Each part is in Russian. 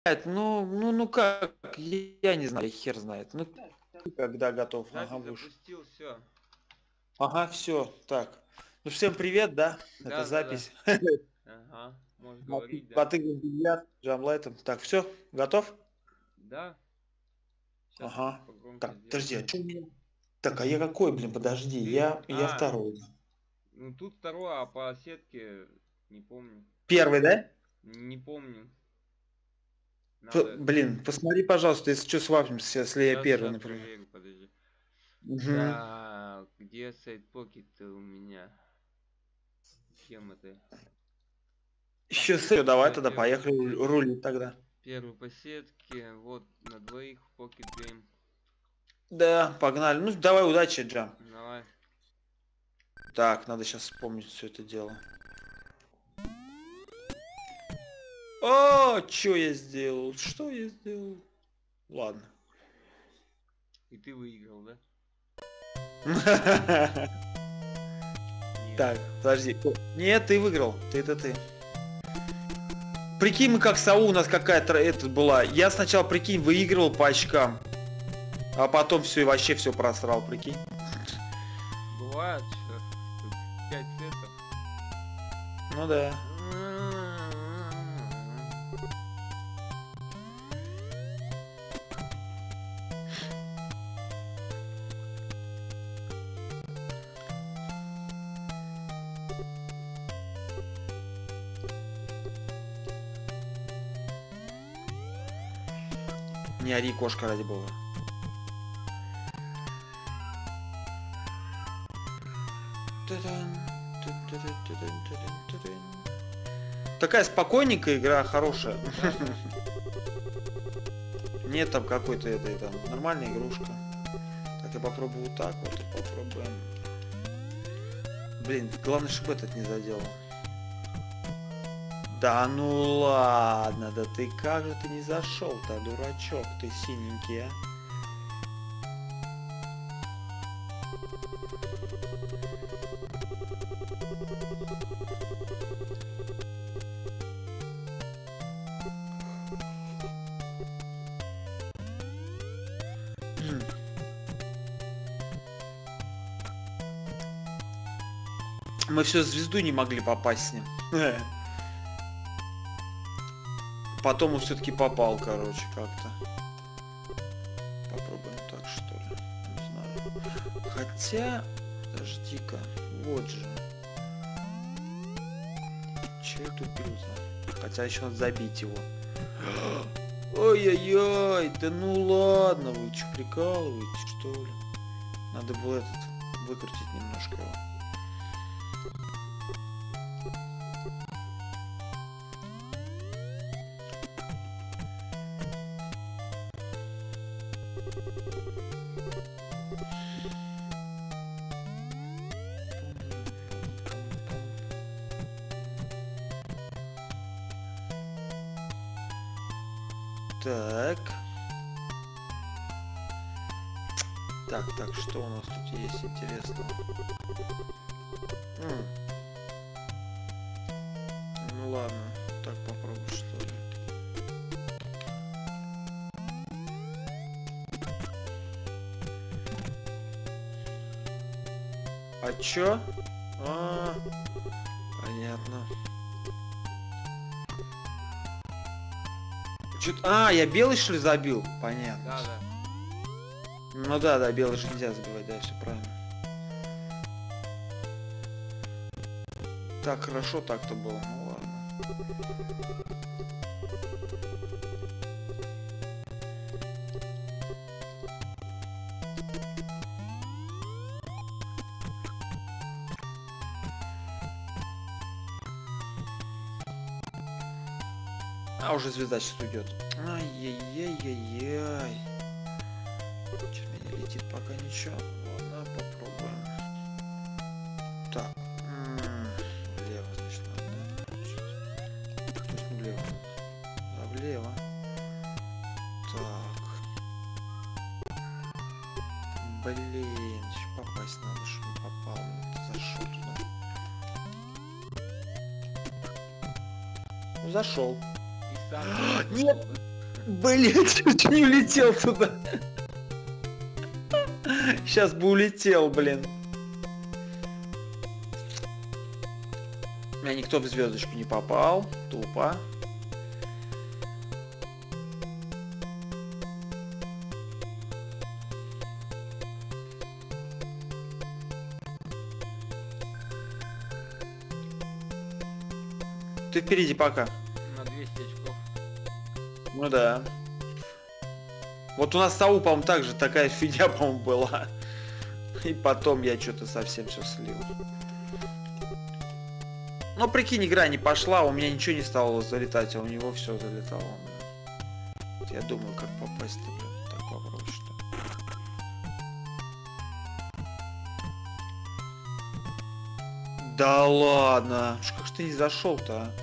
Ну как, я не знаю, хер знает. Ну, когда готов. Ага, Запись будешь. запустил, все. Ага, все, так. Ну, всем привет, да? Это Да, да, да. запись. Ага, можешь говорить, да. Потыган бильярд, джамлайтом. Так, все, готов? Да. Сейчас я чуть Ага. погромче Так, сделаю. подожди, а чё у меня? Так, а я какой, блин, подожди, я второй. Ну тут второй, а по сетке не помню. Первый, да? Не помню. Надо. Блин, посмотри, пожалуйста, если что, свапнемся, если я первый, Сейчас например. проверю, подожди. Угу. Так, где сайт-покет у меня? Кем это? Еще все, давай Все, тогда, поехали рулить тогда. первый по сетке, вот на двоих Pocket Game. Да, погнали. Ну, давай, удачи, Джам. Давай. Так, надо сейчас вспомнить все это дело. О, что я сделал? Что я сделал? Ладно. И ты выиграл, да? Нет. Так, подожди. Нет, ты выиграл. Это ты. Прикинь, мы как САУ, у нас какая-то это была. Я сначала, прикинь, выигрывал по очкам. А потом все и вообще все просрал, прикинь. Бывает, что тут 5 сетов. Ну да. Не ори, кошка, ради бога. Такая спокойненькая игра, хорошая. Нет там какой-то этой там нормальная игрушка. Так, я попробую вот так вот и попробуем. Блин, главное, чтобы этот не заделал. Да ну ладно, да ты как же ты не зашел-то, дурачок, ты синенький, а? Мы все звезду не могли попасть с ним. Потом он все-таки попал, короче, как-то. Попробуем так, что ли. Не знаю. Хотя... Подожди-ка. Вот же. Че я тупил-то? Хотя еще надо забить его. Ой-ой-ой, да ну ладно, вы что, прикалываетесь, что ли? Надо было этот выкрутить немножко его. Так. Так, что у нас тут есть интересного? Ну ладно, так попробуй, что ли. А чё? Понятно. Я белый, что ли, забил? Понятно. Да, да. Ну да, белый же нельзя забивать, да, все правильно. Так хорошо так-то было, ну ладно. А уже звезда сейчас уйдет. Ай-яй-яй-яй-яй. Что-то не летит пока ничего. Ладно, попробуем. Так. Влево, значит, надо, да? То есть не влево. Да, влево. Так. Блин, еще попасть надо, чтобы он попал. Зашел туда. Ну, зашел. И сам Нет! зашел, да? Блять, чуть не улетел туда. Сейчас бы улетел, блин. У меня никто в звездочку не попал. Тупо. Ты впереди пока. На 200 очков. Ну да. Вот у нас с АУ, по-моему, также такая фигня, по-моему, была. И потом я что-то совсем все слил. Ну, прикинь, игра не пошла, у меня ничего не стало залетать, а у него все залетало. Я думаю, как попасть-то, блин, так вопрос, что. Да ладно, как ж ты не зашел-то, а?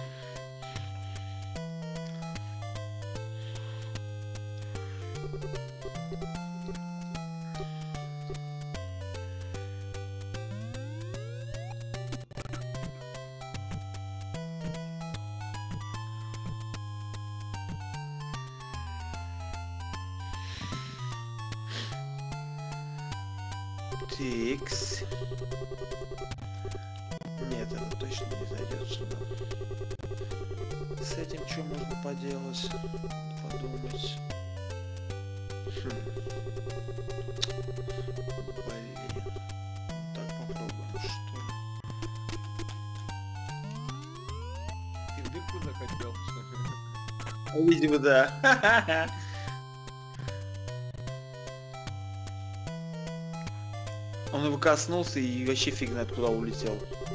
Тикс. Нет, это точно не зайдет сюда. С этим что можно поделать? Подумать. Блин. Так попробуем, что ли? Ты в дырку захотел, что ли? Видимо, да. Он его коснулся и вообще фиг знает куда улетел.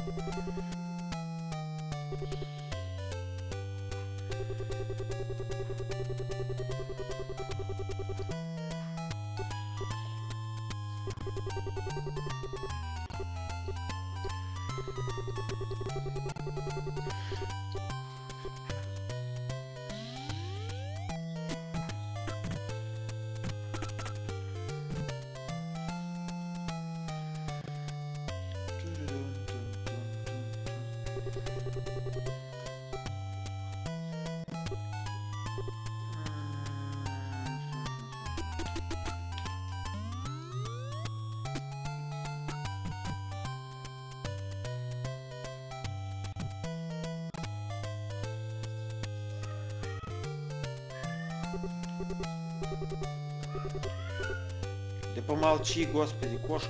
Да помолчи, господи, кошка.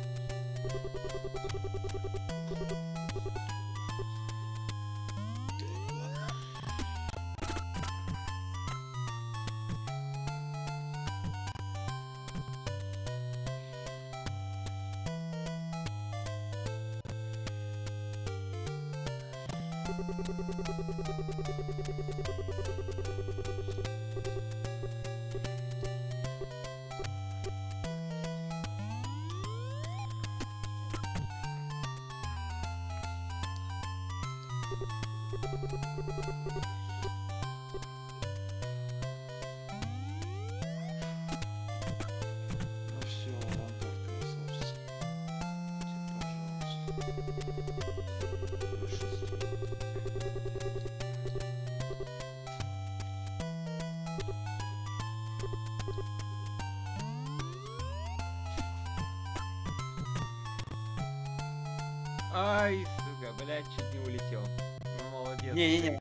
Ай, сука, блядь, чуть не улетел. Ну, молодец. Не-не-не.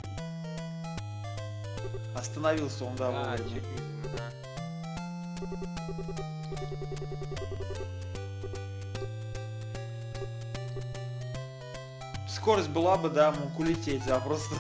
Остановился он, да, А, вовремя. чуть не... Ага. Скорость была бы, да, мог улететь, да, просто.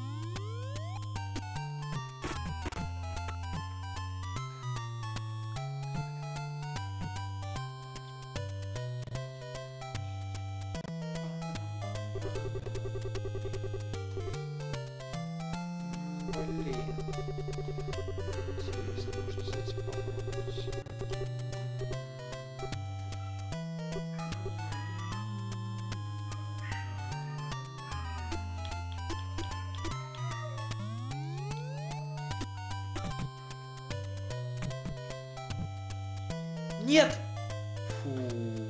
Блин. Интересно, может, кстати, попробовать. Нет! Фу.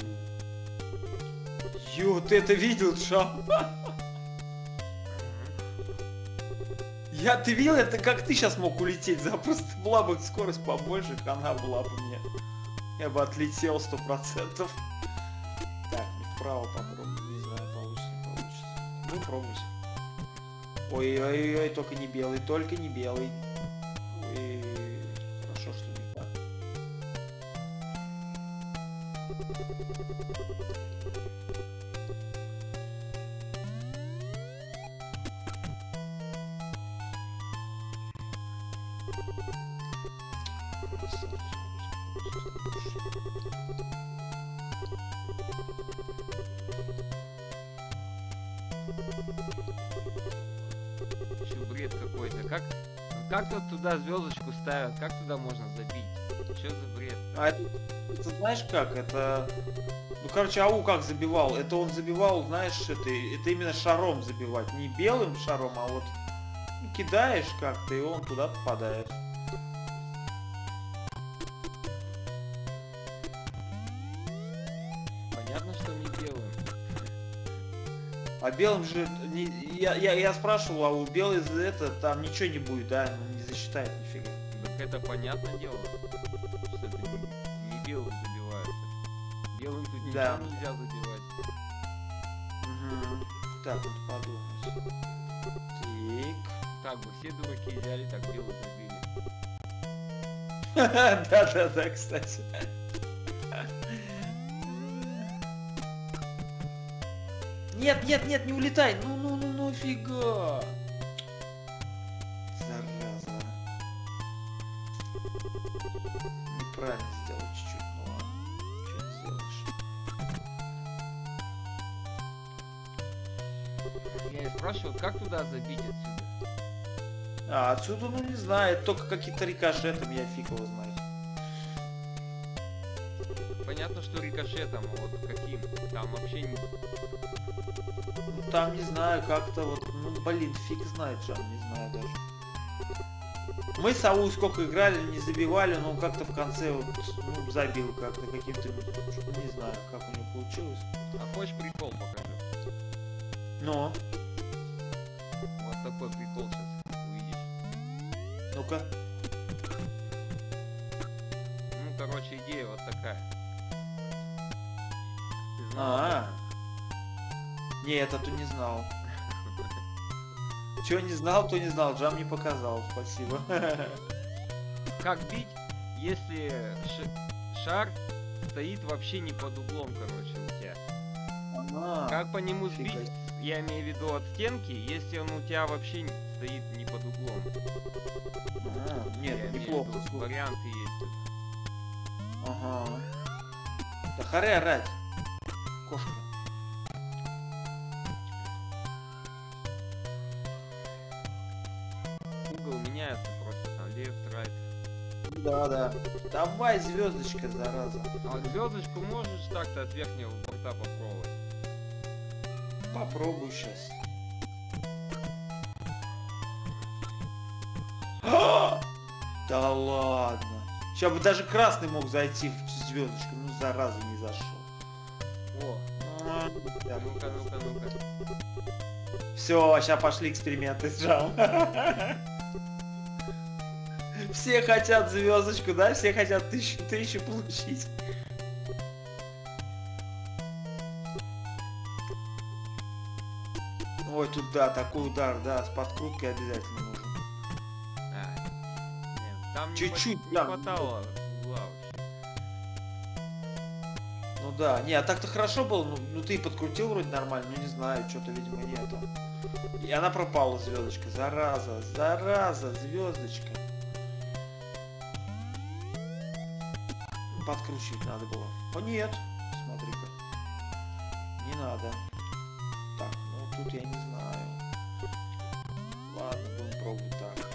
Ё, ты это видел, Шам? Ты видел, это как ты сейчас мог улететь? Запросто была бы скорость побольше, она была бы мне. Я бы отлетел 100%. Так, вправо попробуем. Не знаю, получится, не получится. Ну, пробуйте. Ой-ой-ой, только не белый, только не белый. Ой, хорошо, что не так. Еще бред какой-то. Как тут туда звездочку ставят? Как туда можно забить? Что за бред? А это знаешь как? Это... Ну, короче, АУ как забивал? Это он забивал, знаешь, это именно шаром забивать. Не белым шаром, а вот кидаешь как-то, и он туда попадает. Понятно, что не белым. А белым же... Я спрашивал, а у белый это там ничего не будет, да? Он не засчитает нифига. Так это понятное дело, что это не белым забивается. Белым тут ничего Да. нельзя забивать. Угу. Так, вот подумать. Так бы все дураки взяли, так белый забили. Так. Да-да-да, кстати. Нет, не улетай. Ну, фига. Зараза. Неправильно сделал чуть-чуть, ну ладно. Что не сделаешь. Я и спрашивал, как туда забить отсюда? А отсюда, ну не знаю, только какие-то рикошетом, я фиг его знает. Понятно, что рикошетом, а вот каким? Там вообще не... Ну, там, не знаю, как-то вот, ну, блин, фиг знает, Жан, не знаю даже. Мы с АУ сколько играли, не забивали, но он как-то в конце вот, ну, забил как-то каким-то, не знаю, как у него получилось. А хочешь прикол покажу? Но, Вот такой прикол сейчас увидишь. ну-ка. Ну, короче, идея вот такая. Ты знал? А-а. Нет, это не знал. Чего не знал, то не знал. Джам не показал, спасибо. Как бить, если шар стоит вообще не под углом, короче, у тебя? Ага. Как по нему сбить, фига. я имею в виду от стенки, если он у тебя вообще стоит не под углом? А, Я нет, имею в неплохо. виду, слушай. варианты есть. Ага. Да харе орать. Кошка. Угол меняется просто, там, left, right. Да. Давай, звездочка, зараза. А вот звездочку можешь так-то от верхнего борта попробовать? Попробуй сейчас. Да ладно. Сейчас бы даже красный мог зайти в звездочку. Ну, зараза, не зашел. О, Да. ну-ка. Все, сейчас пошли эксперименты с Джам. Все хотят звездочку, да? Все хотят тысячу получить. Ой, тут да, такой удар, да, с подкруткой обязательно нужен. Нет, там Чуть-чуть, не да. хватало угла вообще. Ну да, не, а так-то хорошо было, ну ты подкрутил вроде нормально, ну не знаю, что-то, видимо, нету. И она пропала, звездочка, зараза, звездочка. Подкручивать надо было. О нет, смотри-ка. Не надо. Так, ну тут я не знаю. Ладно, будем пробовать так.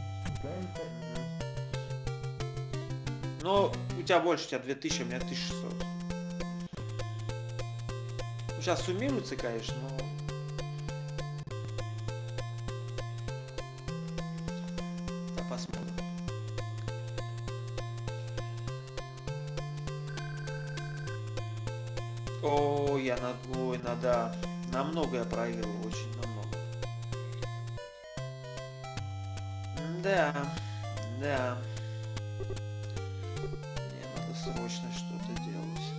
Но у тебя больше, у тебя 2000, а у меня 1600. Ну, сейчас суммируется, конечно, но... Да, посмотрим. О, я да. Намного я проигрывал, очень намного. Да. Да. Мне надо срочно что-то делать.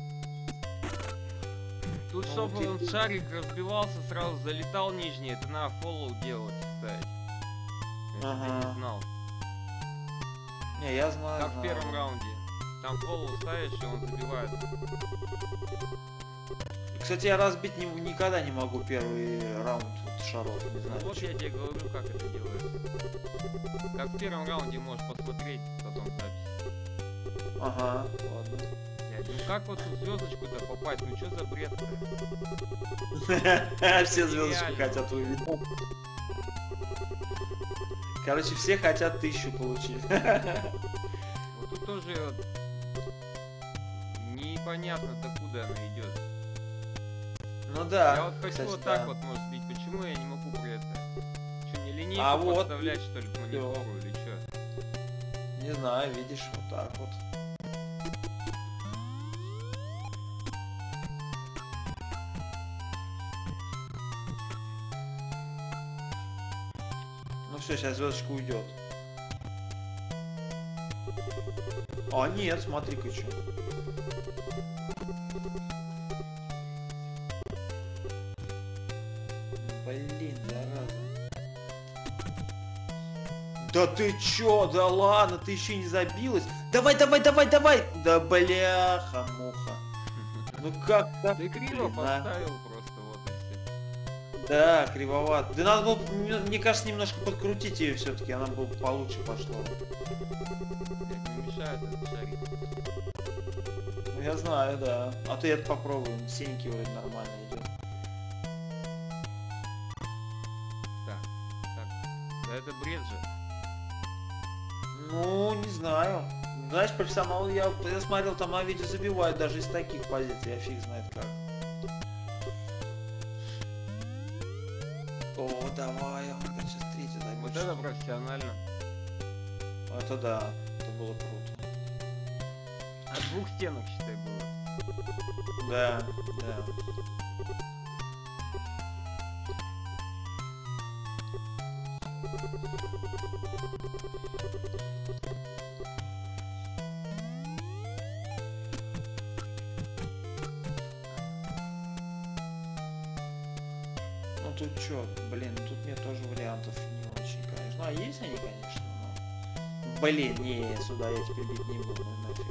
Тут, Ну, чтобы вот он шарик разбивался, сразу залетал нижний, это надо фоллоу делать, кстати. Если ты Ага. не знал. Не, я знаю. Как в знаю. первом раунде. Там фоллоу ставишь, и он забивает. Кстати, я разбить никогда не могу первый раунд вот шаров. Не Ну знаю. вот почему. я тебе говорю, как это делается. Как в первом раунде можешь посмотреть потом запись. Ага, ладно. Блядь, ну как вот в звездочку-то попасть? Ну что за бред-то? Все звездочку нереально. хотят увидеть. Короче, все хотят 1000 получить. Вот тут тоже вот непонятно, докуда она идет. Ну да. Я вот хочу кстати, вот да. так вот, может быть, почему я не могу при это? Что, не линейку А вот, подставлять, что ли, к монитору или что? Не знаю, видишь, вот так вот. Ну все, сейчас звездочка уйдет. А нет, смотри-ка что. Блин, зараза. Да ты чё? Да ладно, ты еще не забилась? Давай, давай, давай, давай! Да бляха, муха. Ну как так? Ты криво блин, а? поставил просто, вот и все. Да, кривовато. Да надо было, мне кажется, немножко подкрутить ее все-таки, она бы получше пошла. Блядь, не мешает этот шарик. Ну, я знаю, да. А то я это попробую. Синенький вроде нормально идет. Так. Да это бред же. Ну, не знаю. Знаешь, профессионал, я смотрел, там на видео забивают даже из таких позиций, я фиг знает как. О, давай, он сейчас третий забьет. Вот это профессионально. Это да, это было круто. От 2 стенок, считай, было. Да, да. Ну тут чё, блин, тут мне тоже вариантов не очень, конечно. Ну, а есть они, конечно, но... Блин, не, сюда я теперь бить не буду, ну нафиг.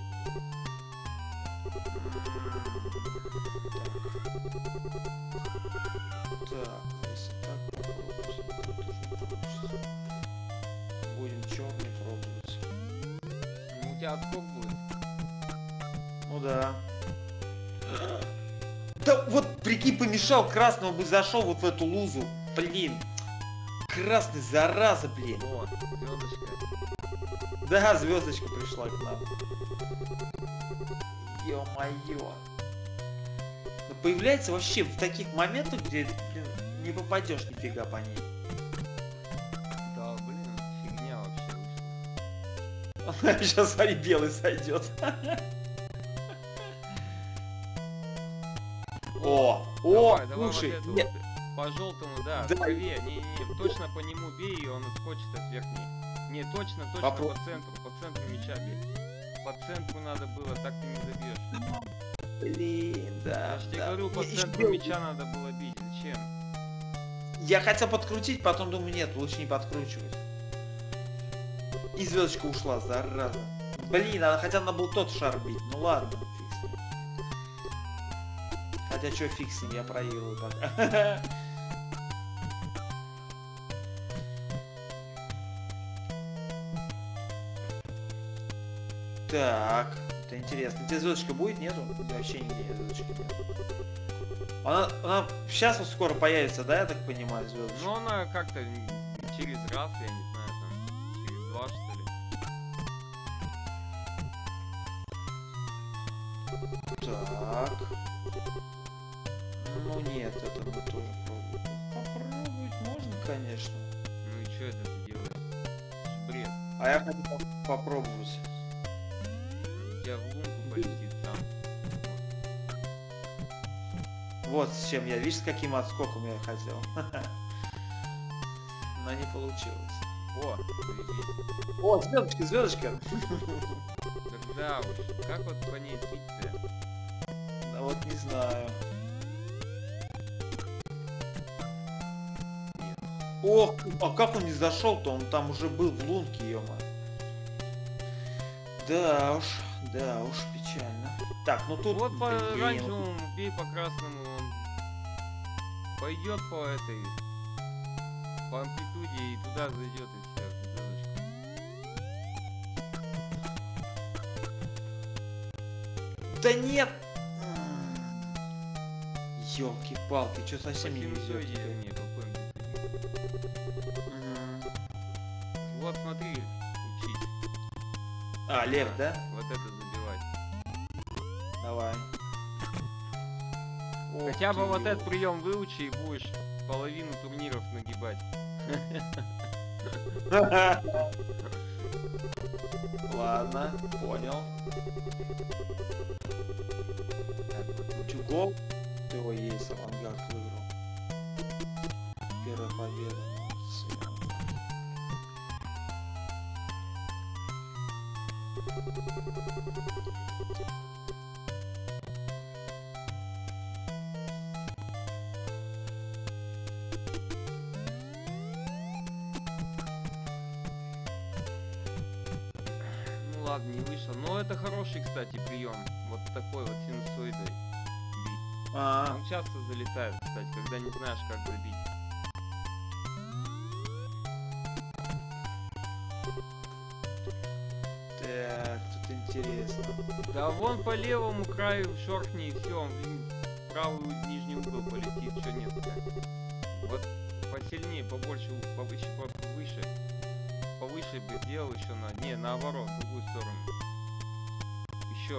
Так, если так попробовать, то тоже получится. Будем черный пробовать. Ну, у тебя отскок будет. Ну да. Да вот, прикинь, помешал красному, бы зашел вот в эту лузу. Блин. Красный, зараза, блин. Вот, звездочка. Да, звездочка пришла к нам. Ё-моё. Но появляется вообще в таких моментах, где, блин, не попадешь нифига по ней. Да, блин, фигня вообще вышла. Сейчас, смотри, белый сойдет. О, Давай, давай слушай, вот это нет, вот, по желтому, да, Да. правее, не, точно по нему бей, и он отскочит от верхней. Не, точно, Попро- по центру мяча бей. По центру надо было, так ты не забьешь. блин, да. Я же тебе да. говорю, по Ещё центру белый. мяча надо было бить, зачем? Я хотел подкрутить, потом думаю, нет, лучше не подкручивать. И звездочка ушла, зараза. Блин, хотя надо был тот шар бить. Ну ладно, фиг с ним. Хотя что фиг с ним, я проигрываю пока. Так, это интересно. Где звездочка будет? Нету? Вообще нигде нет звездочки. Она сейчас вот скоро появится, да, я так понимаю, звездочка? Ну она как-то через раз, я не знаю, там, через 2 что ли. Так. Ну нет, это мы тоже пробуем. Попробовать можно, конечно. Ну и что это ты делаешь? Это ж бред. А я хочу попробовать. У тебя в лунку полетит сам. Вот с чем я, видишь, с каким отскоком я хотел. Но не получилось. О, заебись. О, звездочка, звездочка. Тогда уж, как вот по ней бить-то? Да вот не знаю. Нет. Ох, а как он не зашел-то? Он там уже был в лунке, ё-моё. Да уж, печально. Так, ну тут... Вот по блин, оранжевому, бей по красному, он пойдет по этой, по амплитуде и туда зайдет и все, звездочку. Да нет! Ёлки-палки, что совсем По не везет. синусоиде, не, по амплитуде. Вот смотри, учить. А, лев, да? Вот это забивать. Давай. Ох Хотя бы ты, вот ё. этот прием выучи и будешь половину турниров нагибать. Ладно, понял. Утюгов. Его есть, авангард выиграл. Первая победа. Молодцы. Ну ладно, не вышло. Но это хороший, кстати, прием. Вот такой вот синусоидой бить. А, Он часто залетает, кстати, когда не знаешь, как забить. так, тут интересно. Да вон по левому краю шорхни и все, он в правый нижний угол полетит, что нет. Вот посильнее, побольше, повыше, повыше. Повыше бы сделал еще на... Не, наоборот, в другую сторону. Еще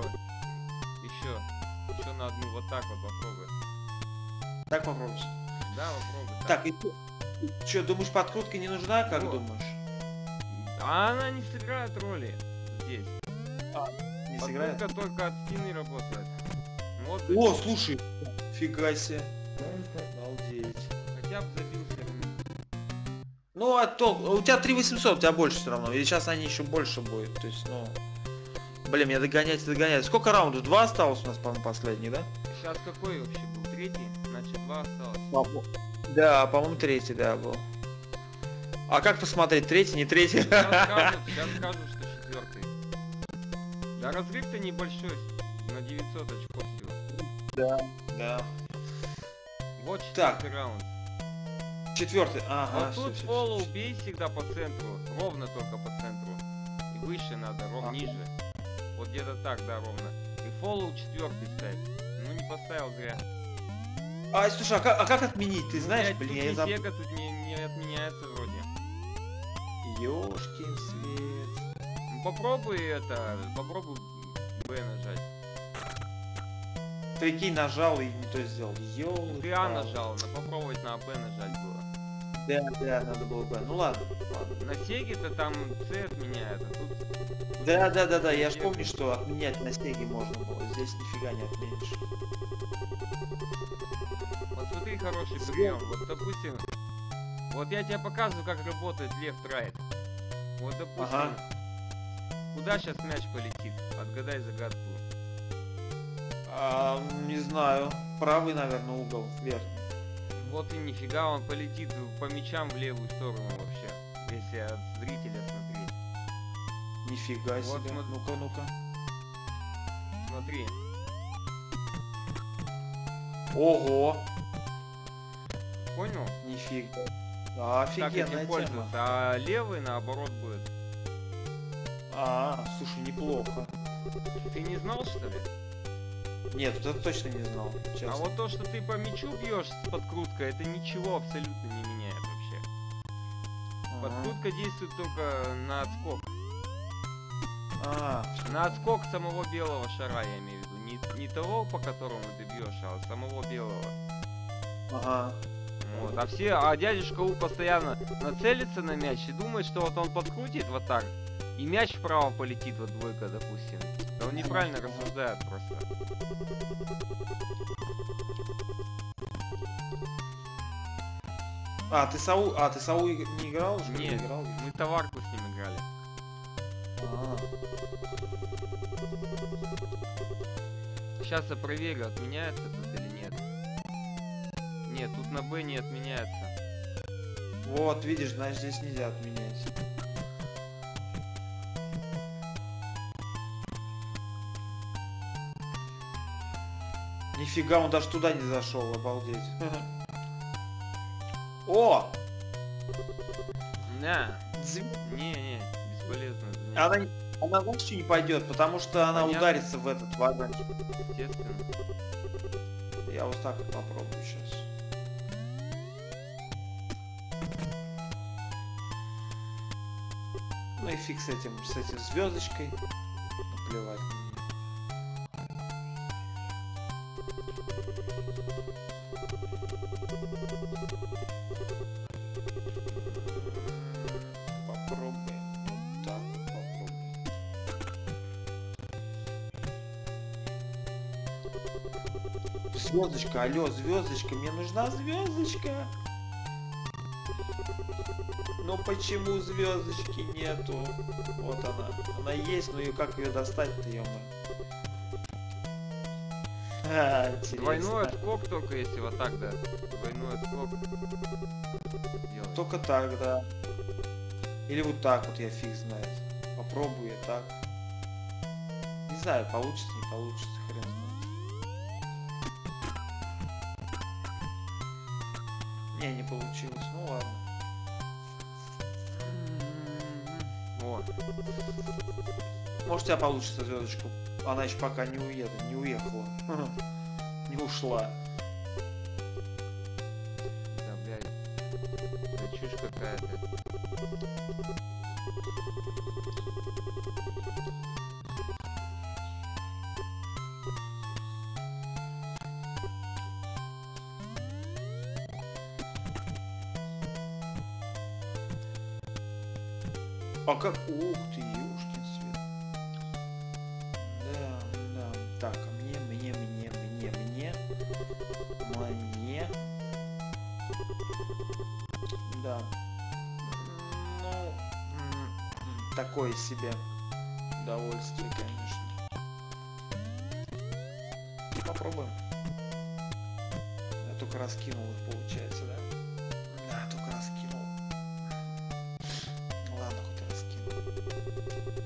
на одну, вот так вот попробуй. Так попробуй. Да, попробуй. Так, и что, думаешь, подкрутка не нужна, как Вот. думаешь? А она не сыграет роли здесь. Не сыграет? Подкрутка только от стены работает. Вот, О, слушай, фига себе. Обалдеть. хотя бы забился. Ну, а то, у тебя 3800, у тебя больше все равно. Или сейчас они еще больше будет. То есть, ну... Блин, мне догонять. Сколько раундов? 2 осталось у нас, по-моему, последний, да? Сейчас какой вообще был? Третий? Значит, 2 осталось. Да, по-моему, третий, да, был. А как посмотреть, третий, не третий? Сейчас скажут, что четвертый. Да разрыв-то небольшой. На 900 очков всего. Да. Вот Так. четвертый раунд. Четвертый, ага. Вот тут фоллоу бей всегда по центру. Ровно только по центру. И выше надо, ниже. Вот где-то так, да, ровно. И фоллоу четвертый ставь. Ну не поставил зря. А, слушай, а как отменить? Ты Ну, знаешь, блядь, блин, тут я забыл. Сега тут не отменяется вроде. Ёшкин свет. Ну, попробуй попробуй Б нажать. Прикинь, нажал и не то сделал. Ёлы. Ты А нажал, но попробовать на Б нажать было. Да, надо было бы. Ну ладно. На Сеге-то там С отменяет, а тут... Да, я ж помню, что отменять на снеге можно было. Здесь нифига не отменишь. Вот смотри, хороший прием. Вот допустим, вот я тебе показываю, как работает left-right. Вот допустим, Ага. куда сейчас мяч полетит? Отгадай загадку. Не знаю. Правый, наверное, угол верхний. Вот и нифига, он полетит по мячам в левую сторону вообще. Если от зрителя смотреть. Нифига Вот себе. смотри. Ну-ка. Смотри. Ого. Понял? Нифига. Как Офигенная этим тема. пользоваться. А левый наоборот будет. Слушай, неплохо. Ты не знал, что ли? Нет, вот это точно не знал. Честно. А вот то, что ты по мячу бьешь с подкруткой, это ничего абсолютно не меняет вообще. Ага. Подкрутка действует только на отскок. А, На отскок самого белого шара, я имею в виду. Не того, по которому ты бьешь, а самого белого. ага. Вот. А дядюшка У постоянно нацелится на мяч и думает, что вот он подкрутит вот так, и мяч вправо полетит, вот двойка, допустим. Да он неправильно рассуждает просто. Ты САУ не играл? Что ли? Нет, Не играл? мы мультиварку с ним играли. А, Сейчас я проверю, отменяется тут или нет. Нет, тут на Б не отменяется. вот, видишь, значит здесь нельзя отменять. Нифига, он даже туда не зашел, обалдеть. О! На. Зв- Не, бесполезно. занятие. Она вообще не пойдет, потому что она Понятно. ударится в этот вагон. Естественно. Я вот так вот попробую сейчас. Ну и фиг с этим звездочкой. Наплевать. Попробуем. Вот так вот попробуем. Звездочка, алло, звездочка, мне нужна звездочка. Но почему звездочки нету? Вот она. Она есть, но ее как ее достать-то, ё-моё? Интересно. Двойной отскок только если вот так, да. Двойной отскок. Делай. Только так, да. Или вот так вот, я фиг знает. Попробую я так. Не знаю, получится, не получится, хрен знает. Не получилось, ну ладно. О, Может, у тебя получится звездочку. Она еще пока не уехала. Не ушла. да, блядь. Да чушь какая-то. А как? Ух ты, ёшкин свет. Да. Так, а мне. Да. Ну, такое себе удовольствие, конечно. Попробуем. Я только раскинул их, получается, да? Да, только раскинул. Ладно, хоть раскинул.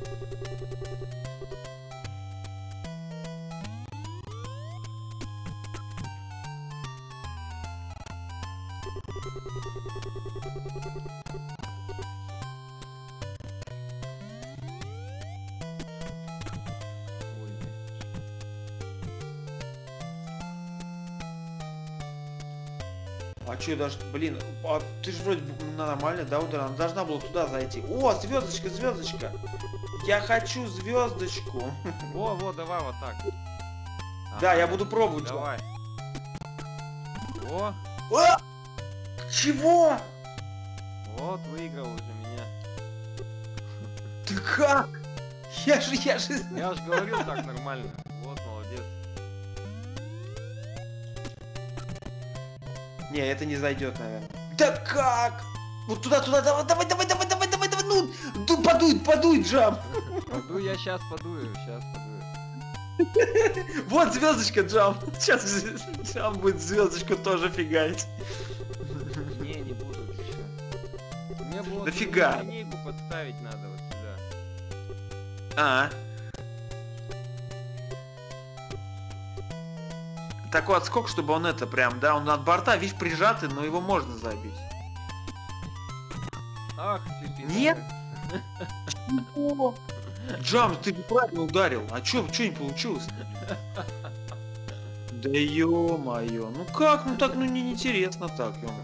Ой, А чё, даже, блин, а ты же вроде бы нормально, да, удар? Она должна была туда зайти. О, звездочка! Я хочу звездочку. Во, давай вот так. Да, Ага, я буду пробовать. Давай. О, А! Чего? вот выиграл уже меня. Ты как? Я же... Я же говорил так нормально. Вот, молодец. Не, это не зайдет, наверное. Да как? Вот туда, давай, ну, подуй, джамп. Я сейчас подую. Вот звездочка, джамп. Сейчас джамп будет звездочку тоже фигать. Не буду еще. Мне было Дофига. другую линейку подставить надо вот сюда. А. Такой отскок, чтобы он это прям, да, он от борта, видишь, прижатый, но его можно забить. Ах ты пидор. Нет. Джам, ты неправильно ударил. А чё не получилось? Да ё-моё, ну как, ну так, ну неинтересно так, ё-моё.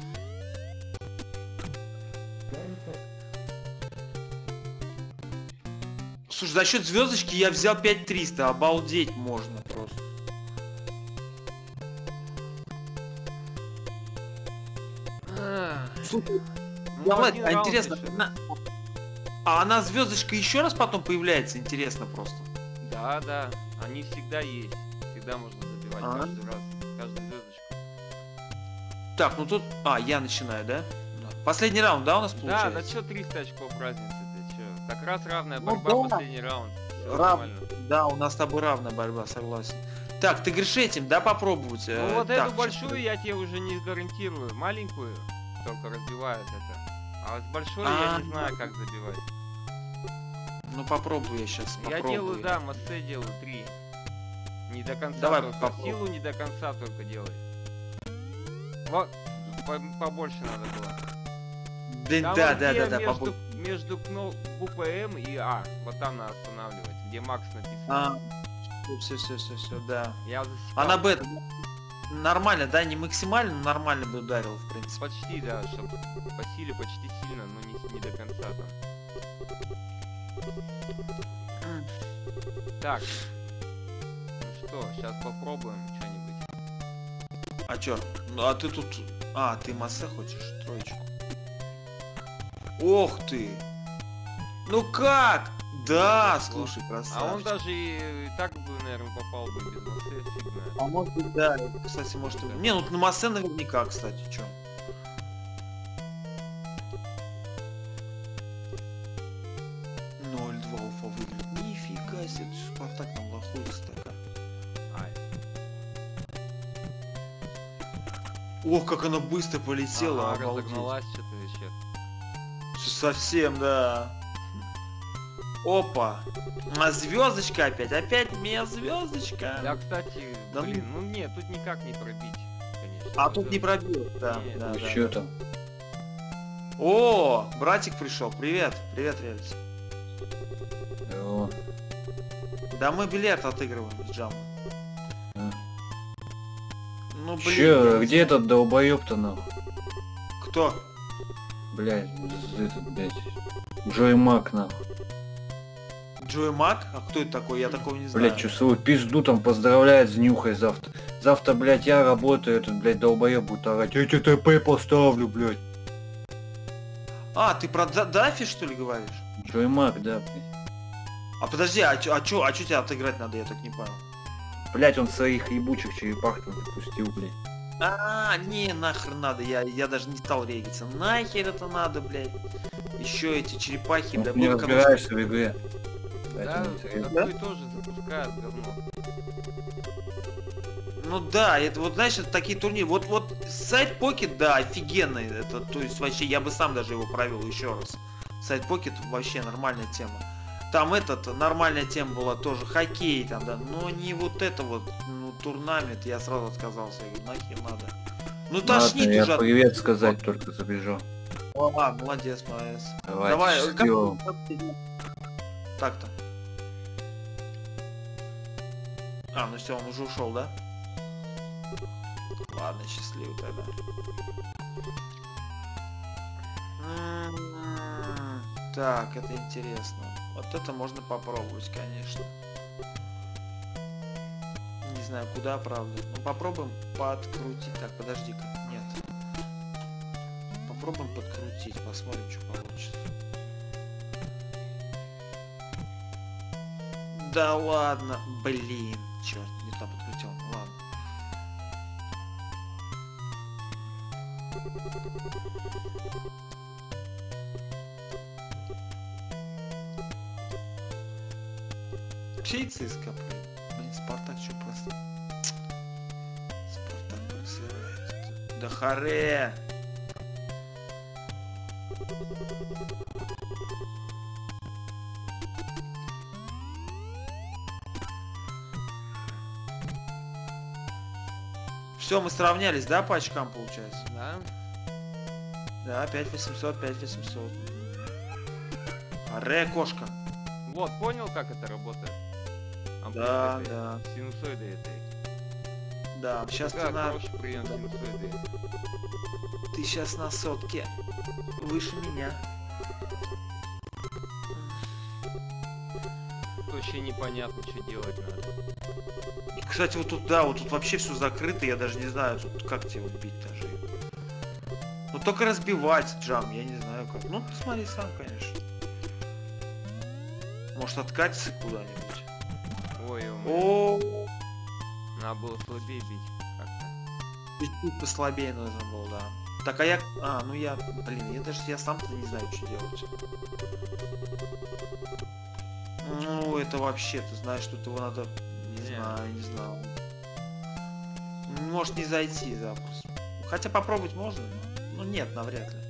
Слушай, за счет звездочки я взял 5300, обалдеть можно просто. Слушай, Ну, давай, один а раунд интересно, еще. а она звездочка еще раз потом появляется, интересно просто. Да, они всегда есть. Всегда можно забивать А. каждый раз. Каждую звездочку. Так, ну тут... А, я начинаю, да? Ну, Последний раунд, да, у нас Да, получается? да чё 300 очков разницы, ты чё? Как раз равная Ну борьба, да. последний раунд. Всё Рав- нормально. Да, у нас с тобой равная борьба, согласен. Так, ты говоришь этим, да, попробовать? Ну вот Так, эту щас большую я тебе уже не гарантирую. Маленькую только разбивает это. А с большой я не знаю, как забивать. Ну попробую я сейчас, Я попробую. делаю, да, массе делаю 3. Не до конца Давай только. попробуй. Силу не до конца только делай. Вот, побольше надо было. Там Да, вот да, где да, да, между, между буквой М и А. Вот там надо останавливать, где Макс написано. Все, да. Я засекал. Она бы нормально, да, не максимально, но нормально бы ударила, в принципе. Почти, да, чтобы по силе почти сильно, но не до конца там. Так. Ну что, сейчас попробуем что-нибудь. А чё? Ну а ты тут... А, ты массе хочешь? Троечку. Ох ты! Ну как? Да, слушай, красавчик. А он даже и так бы, наверное, попал бы без массы, фиг знает. А может быть, да, кстати, может... Да. Не, ну на массе наверняка, кстати, чё? Уфа выиграет. Нифига себе, ты Спартак нам лохуется такая. Ай. Ох, как она быстро полетела, Ага, обалдеть. разогналась что-то еще. Совсем, да. Опа. А звездочка опять. Опять меня звездочка. Да, кстати, Да блин, ну нет, тут никак не пробить, конечно. А Вот тут это- не пробил. Да, Нет, да, ну да. Что там? О, братик пришел. Привет. Привет, Рельс. О, Да мы бильярд отыгрываем с Джамом. а. Ну блин. Чё, я не где знаю. этот долбоёб-то нахуй? Кто? Блядь, этот, блядь. Джой Мак нахуй. Джой Мак? А кто это такой? Я такого не знаю. Блядь, чё свою пизду там поздравляет с нюхой завтра. Завтра, блядь, я работаю, этот, блядь, долбоёб будет орать. Я тебе ТП поставлю, блядь. А, ты про Дафи, что ли, говоришь? Джой Мак, да, блядь. А подожди, а чё тебя отыграть надо, я так не понял. Блядь, он своих ебучих черепах там запустил, блядь. А, не, нахрен надо, я даже не стал региться. Нахер это надо, блядь. Еще эти черепахи, Ну, да ты не было разбираешься в игре. Да, Поэтому интересно. такой тоже запускает говно. Ну да, это вот, знаешь, это такие турниры. Вот сайт Pocket, да, офигенный. Это, то есть вообще я бы сам даже его провел еще раз. Сайт Pocket вообще нормальная тема. Там нормальная тема была тоже хоккей там, да, но не вот это вот, ну, турнамент, я сразу отказался, я говорю, нахер надо. Ну Ладно, тошнит я уже. привет сказать только забежал. А, молодец, молодец. Давай, Давай, счастливо. Так-то. А, ну все, он уже ушел, да? Ладно, счастливо тогда. Так, это интересно. Вот это можно попробовать, конечно. Не знаю, куда, правда. Ну, попробуем подкрутить. Так, подожди-ка. Нет. Попробуем подкрутить, посмотрим, что получится. Да ладно, блин, черт, не так подкрутил. Ладно. Чей ЦСКА, блин, Спартак что просто. Спартак просирает. Да харе! Все, мы сравнялись, да, по очкам получается? Да? Да, 5800, 5800. Аре, кошка. Вот, понял, как это работает? Да, Этой да, Синусоиды этой. да. Сейчас Как ты хороший прием синусоиды. ты сейчас на сотке выше меня. Вообще непонятно, что делать надо. Кстати, вот тут, да, вот тут вообще все закрыто, я даже не знаю, тут как тебе убить даже. Ну только разбивать джам, я не знаю как. Ну посмотри сам, конечно. Может откатиться куда-нибудь. Ой, О, надо было слабее бить как-то. чуть послабее нужно было, да. Так, а я... А, ну я... Блин, я сам-то не знаю, что делать. Ну, это вообще, ты знаешь, что его надо... Не знаю. Может не зайти запросто. Хотя попробовать можно, но... Ну нет, навряд ли.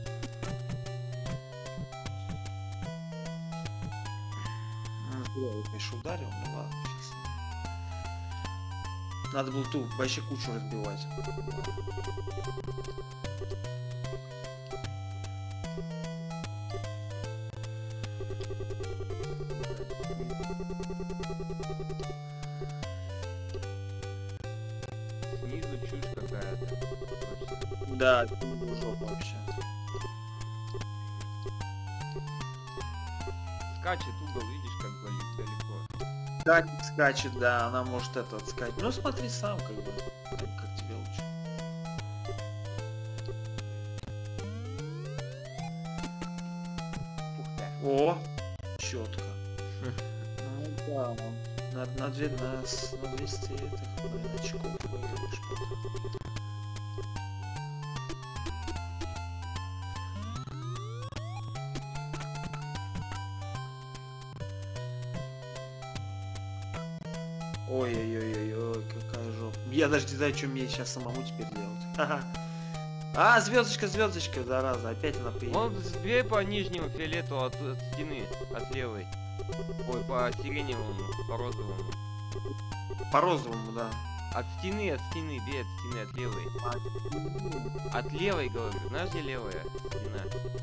Я, конечно, ударил, ну ладно, сейчас. Надо было ту вообще кучу разбивать. Снизу чушь какая-то. Да, жопа вообще. Скачет угол, видишь, как далеко. Скачет, да, она может это отскать. Ну смотри сам, как бы. Как тебе лучше. Ух ты. О, четко. Ну да. На 200 этих, наверное, очков выиграешь потом. Ой-ой-ой-ой, какая жопа. Я даже не знаю, что мне сейчас самому теперь делать. Ага. А, звездочка, зараза, опять она появилась. Вон бей по нижнему фиолету от стены, от левой. Ой, по сиреневому, по розовому. По розовому, да. От стены, бей от стены, от левой. От левой, говорю, знаешь, где левая стена?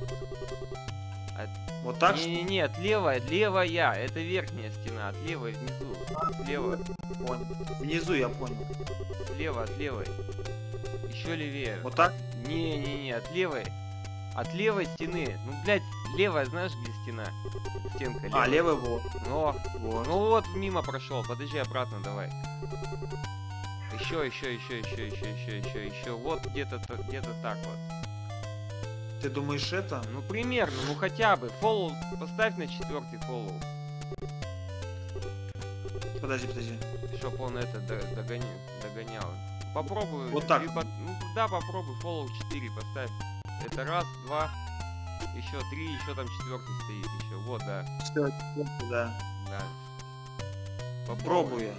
Вот так что? Не, от левая, это верхняя стена, от левой внизу. Слева. Понял. Внизу я понял. Слева, от левой. Еще левее. Вот так? Не, от левой. От левой стены. Ну, блядь, левая, знаешь, где стена? Стенка левая. А, левый вот. Ну, Вот. ну вот, мимо прошел. Подожди, обратно давай. Еще. Вот где-то так вот. Ты думаешь это? Ну, примерно, ну хотя бы. Фоллоу, поставь на 4-й фоллоу. Подожди. Чтоб он это догонял. Попробуй. Вот так. Ну да, попробуй фоллоу 4 поставь. Это раз, два, еще 3, еще там 4-й стоит еще. Вот, да. Все, да. Да. Попробую.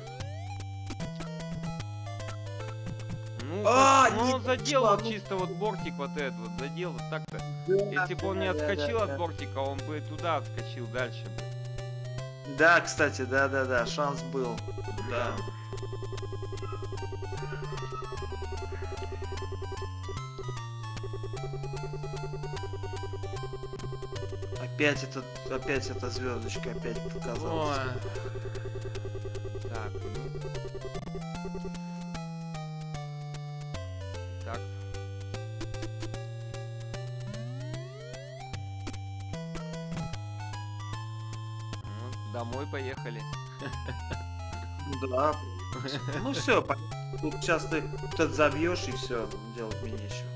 Ну, А, ну не он задел пошла, вот ну. чисто вот бортик вот этот вот, задел вот так-то. Да, Если бы он не отскочил да. от бортика, он бы туда отскочил дальше бы. Да, кстати, да, шанс был. Да. Опять эта звездочка опять показалась. Ой. Так, ну. Так. Ну, домой поехали. Да. Ну все, тут сейчас ты тут забьешь и все, делать мне нечего.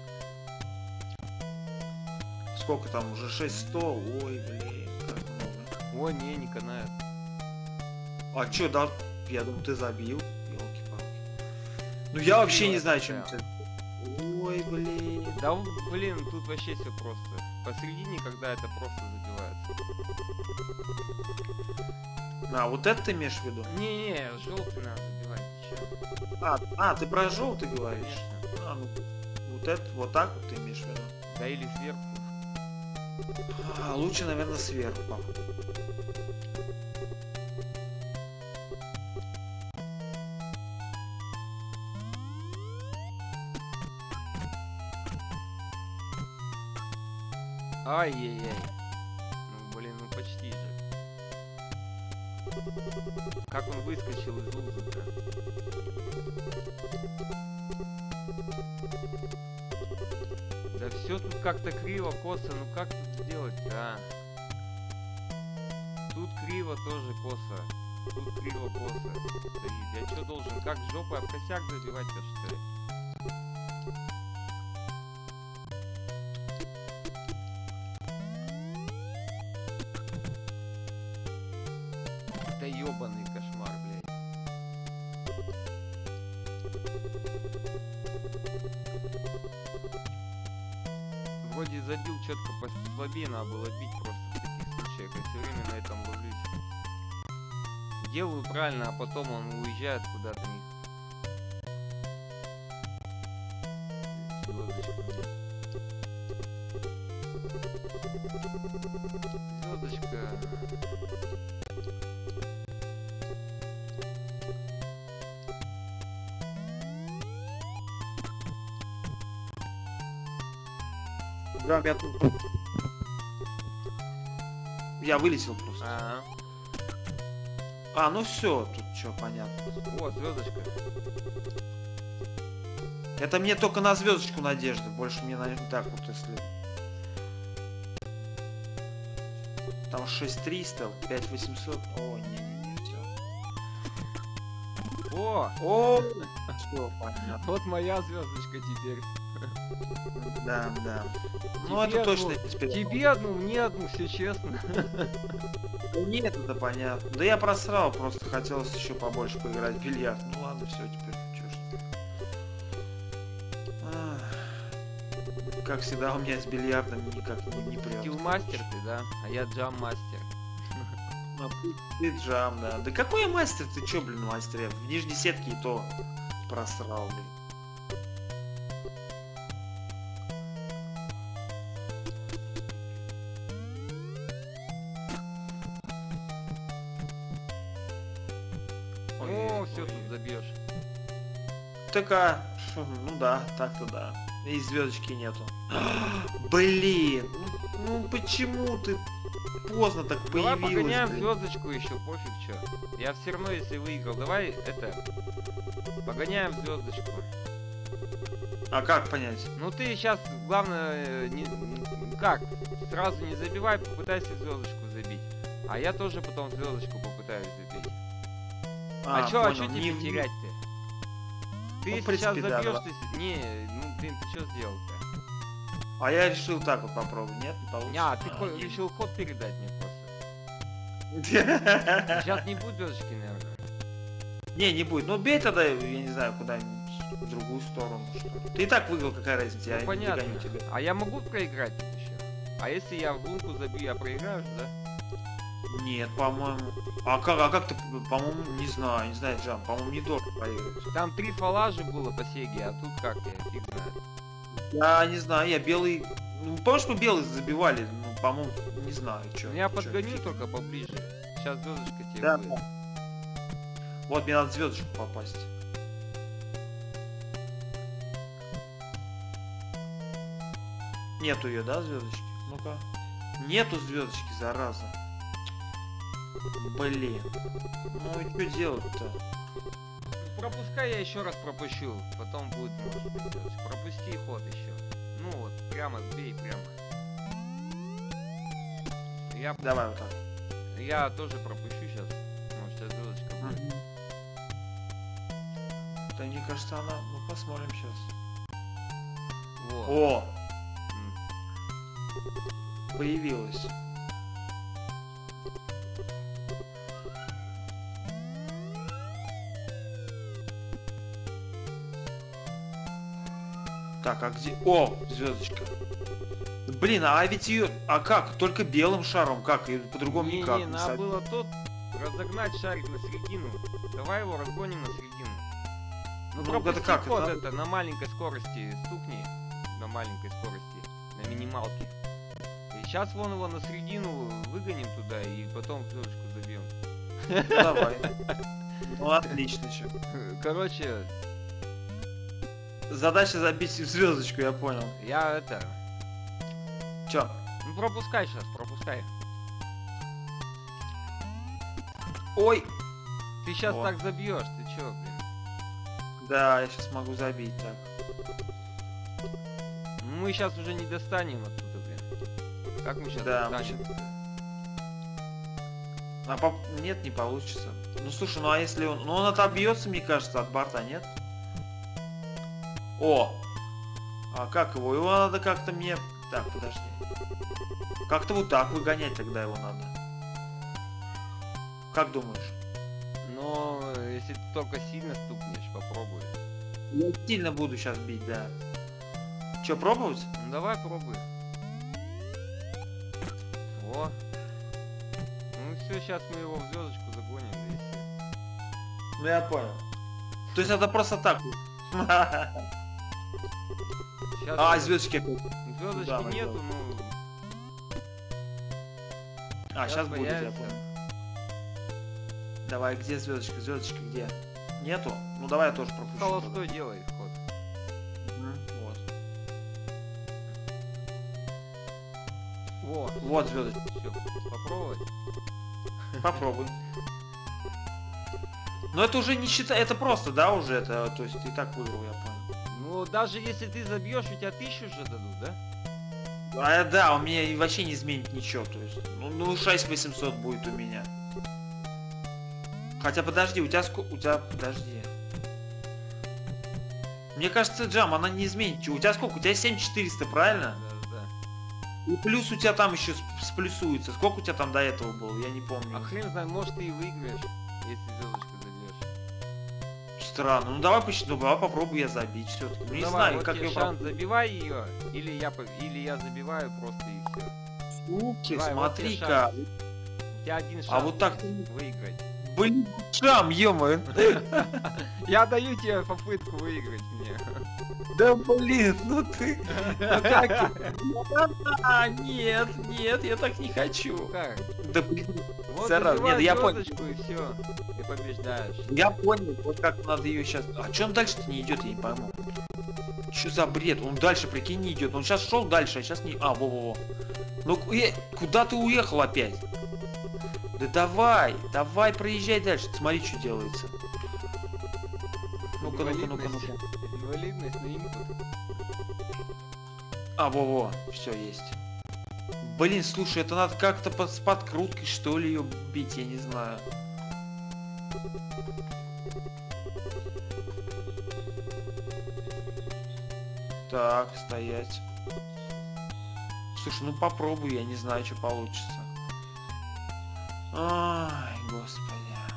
Сколько там уже 6100? Ой, блин, как много. О, не канает. А чё, да? Я думаю, ты забил. Ёлки-палки. Ну я вообще не знаю, чем это. Ой, блин. Да, блин, тут вообще все просто. Посередине, когда это просто забивается. А, вот это ты имеешь в виду? Не, желтый надо забивать. Ты чё? А, ты про желтый говоришь? Конечно. А, ну, вот это, вот так вот ты имеешь в виду? Да или сверху. А, лучше, наверное, сверху. Ай-яй-яй. Ну, блин, ну почти же. Как он выскочил из лузы-то? Да все тут как-то криво, косо. Ну как тут делать, а? Тут криво тоже косо. Тут криво косо стоит. Я что должен? Как жопой об косяк забивать-то, что ли? Да ёбаный кошмар, блядь. забил четко послабее, надо было бить просто в таких случаях. Я все время на этом ловлюсь. Делаю правильно, а потом он уезжает куда-то. Звездочка. Да, я вылетел просто. А, ну все, тут что, понятно. О, звездочка. Это мне только на звездочку надежды, больше мне, наверное, так вот, если... Там 6300, 5800, о, не-не-не, все. О, Все, понятно. вот моя звездочка теперь. Да, да. Ну Тебе это точно одну, теперь. Тебе одну, мне одну, все честно. Нет, это понятно. Да я просрал, просто хотелось еще побольше поиграть в бильярд. Ну ладно, все, теперь чё ж. Как всегда у меня с бильярдом никак не прет. Скиллмастер ты, да? А я джам-мастер. Ну, ты джам, да. Да какой я мастер? Ты чё, блин, мастер? Я в нижней сетке и то просрал, блин. О, все тут забьешь. Так, ну да, так-то да. И звездочки нету. Блин, ну почему ты поздно так Давай появилась? погоняем Блин? звездочку еще, пофиг что. Я все равно, если выиграл, давай это. Погоняем звездочку. А как понять? Ну ты сейчас, главное, как? Сразу не забивай, попытайся звездочку забить. А я тоже потом звездочку попытаюсь забить. А чё понял, тебе не- терять-то? Ты Ну, в сейчас принципе, да, забьешь, да. ты... Не, ну блин, ты что сделал-то? А я решил так вот попробовать, нет? Не получится. Не, ты не. решил ход передать мне просто. Сейчас не будет звездочки, наверное. Не, не будет. Ну бей тогда, я не знаю, куда-нибудь в другую сторону. Что ли. Ты и так выиграл, какая разница, я Ну, не понятно. догоню тебя. А я могу проиграть тут еще? А если я в лунку забью, я проиграю же, да? Нет, по-моему. А как ты, по-моему, не знаю, Джам, по-моему, недорого проигрывать. Там 3 фола же было по сеге, а тут как я фиг знает. Я не знаю, я белый. Ну, помнишь, мы белый забивали? Ну, по-моему, не знаю, что. Ну я подгоню только поближе. Сейчас звездочка тебе Да. будет. Вот мне надо в звездочку попасть. Нету ее, да, звездочки? Ну-ка. Нету звездочки, зараза. Блин. Ну и что делать-то? Пропускай, я еще раз пропущу. Потом будет, может быть, звездочка. Пропусти ход еще. Ну вот, прямо сбей, прямо. Давай вот так. Я тоже пропущу сейчас. Может, сейчас звездочка будет. Да мне кажется, она... Ну посмотрим сейчас. Вот. О! М. Появилась. Так, а где... О, звездочка. Блин, а ведь ее... А как? Только белым шаром? Как? И по-другому никак. Не, надо было тот разогнать шарик на середину. Давай его разгоним на середину. Ну, Ну, пропусти это как? ход Это- это на маленькой скорости стукни. На маленькой скорости. На минималке. И сейчас вон его на середину выгоним туда и потом звездочку забьем. Ну, давай. Ну, отлично, чё. Короче, Задача забить звездочку, я понял. я это... Чё? Ну пропускай сейчас, пропускай. Ой! Ты сейчас О. так забьешь, ты чё, блин? Да, я сейчас могу забить так. Ну, мы сейчас уже не достанем оттуда, блин. Как мы сейчас Да, мы достанем? Нет, не получится. Ну слушай, ну а если он... Ну он отобьется, мне кажется, от борта, нет? О! А как его? Его надо как-то мне... Так, подожди. Как-то вот так выгонять тогда его надо. Как думаешь? Но если ты только сильно стукнешь, попробуй. Я сильно буду сейчас бить, да. Чё, пробовать? Ну давай пробуй. все, сейчас мы его в звездочку загоним, да и все. Ну я понял. То есть это просто так. Сейчас А, звездочки опять. звездочки Да, нету, да. ну. А, сейчас будет, я появится. понял. Давай, где звездочка? Звездочка где? Нету? Ну давай я тоже пропущу. Холостой делай ход. Мгм, вот. Вот. Вот звездочка. Все, попробовать. Попробуй. Но это уже не считай, это просто, да, уже это, то есть ты так выиграл, я понял. Ну, даже если ты забьешь, у тебя 1000 же дадут, да? Да, у меня и вообще не изменит ничего, то есть, ну 6800 будет у меня. Хотя подожди, у тебя подожди. Мне кажется, Джам, она не изменит. У тебя сколько? У тебя 7400, правильно? Да. И плюс у тебя там еще сплюсуется. Сколько у тебя там до этого было? Я не помню. А хрен знает, может ты и выиграешь, если звездочку забьешь. Странно. Ну давай попробую я забить все-таки. Ну, не Давай, знаю, вот как тебе я шанс, забивай ее, или я забиваю просто и все. Слушай, Давай, вот тебе смотри-ка. шанс. У тебя один шанс А вот так выиграть. блин, Джам, ё-моё. Я даю тебе попытку выиграть мне. Да блин, ну ты. Ну как? Нет, я так не хочу. Как? Да блин. Вот Сразу, забивай нет, я понял. звездочку и все. Ты побеждаешь. Я понял, вот как надо ее сейчас. А че он дальше-то не идет, я не пойму. Че за бред? Он дальше, прикинь, не идет. Он сейчас шел дальше, а сейчас не. А, во-во-во. Ну куда ты уехал опять? Да давай, проезжай дальше. Смотри, что делается. Ну-ка. Инвалидность на инпут. А, во-во, все есть. Блин, слушай, это надо как-то с подкруткой, что ли, ее бить, я не знаю. Так, стоять. Слушай, ну попробуй, я не знаю, что получится. Ай, господи.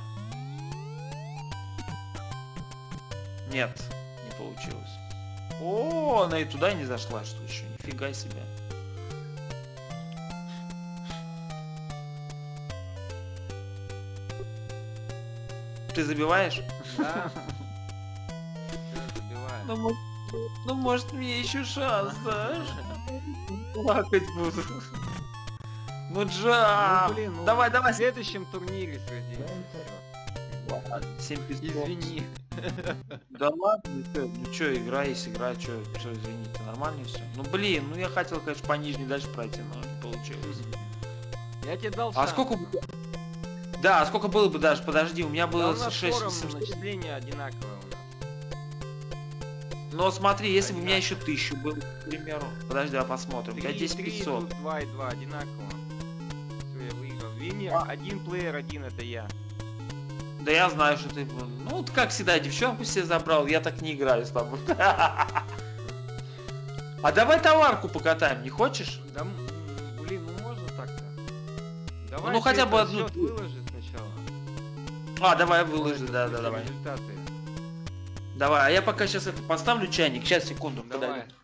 Нет, не получилось. О, она и туда не зашла, что еще? Нифига себе. Ты забиваешь? Да. Всё, забиваю. Ну, может, мне еще шанс, да? Плакать буду. Ну, Джам! Ну, блин, ну, Давай. в следующем турнире сразимся. 7500. Извини. Да ладно, ну чё, играй, если играть, чё, извините, нормально все. Ну блин, ну я хотел, конечно, пониже дальше пройти, но не получилось. Я тебе дал А шанс. сколько бы... Да, а сколько было бы даже, подожди, у меня Да, было у нас 6 форум 700. начисление одинаковое у нас. Но смотри, если бы у меня еще Одинаково. 1000 было, к примеру. Подожди, давай посмотрим. У тебя 10500. 2,2 одинаково. Все, я выиграл. Винер, А. один плеер, один это я. Да я знаю, что ты... Ну, вот как всегда, девчонку себе забрал, я так не играю с тобой. А давай товарку покатаем, не хочешь? Да, блин, ну можно так-то. Давай ну, ты хотя бы этот одну. счет выложи сначала. А, давай выложи, да, Выложи давай. результаты. Давай, а я пока сейчас это поставлю чайник, сейчас, секунду, Давай. подожди.